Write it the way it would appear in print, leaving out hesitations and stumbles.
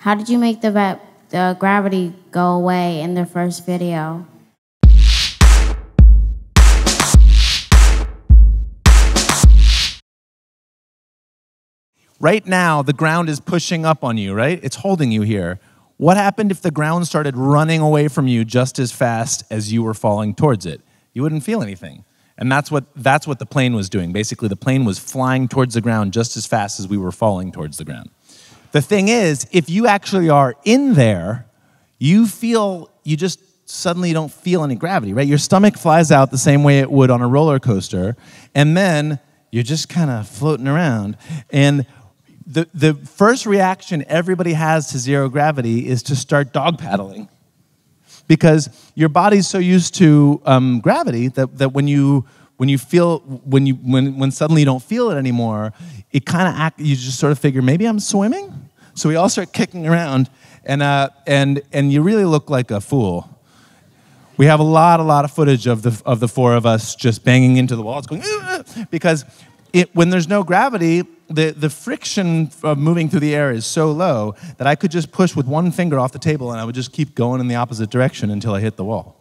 How did you make the gravity go away in the first video? Right now, the ground is pushing up on you, right? It's holding you here. What happened if the ground started running away from you just as fast as you were falling towards it? You wouldn't feel anything. And that's what the plane was doing. Basically, the plane was flying towards the ground just as fast as we were falling towards the ground. The thing is, if you actually are in there, you just suddenly don't feel any gravity, right? Your stomach flies out the same way it would on a roller coaster, and then you're just kind of floating around. And the first reaction everybody has to zero gravity is to start dog paddling, because your body's so used to gravity that when suddenly you don't feel it anymore, it you just sort of figure, maybe I'm swimming. So we all start kicking around, and you really look like a fool. We have a lot of footage of the four of us just banging into the walls, going because when there's no gravity, the friction of moving through the air is so low that I could just push with one finger off the table and I would just keep going in the opposite direction until I hit the wall.